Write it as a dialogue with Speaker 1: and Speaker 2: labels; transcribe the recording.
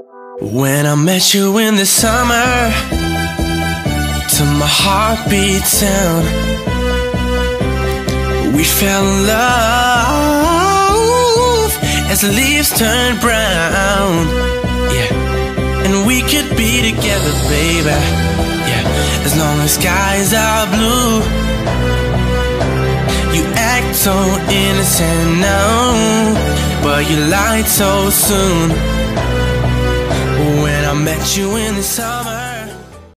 Speaker 1: When I met you in the summer, to my heartbeat sound, we fell in love as the leaves turned brown. Yeah, and we could be together, baby. Yeah, as long as skies are blue. You act so innocent now, but you lied so soon. When I met you in the summer.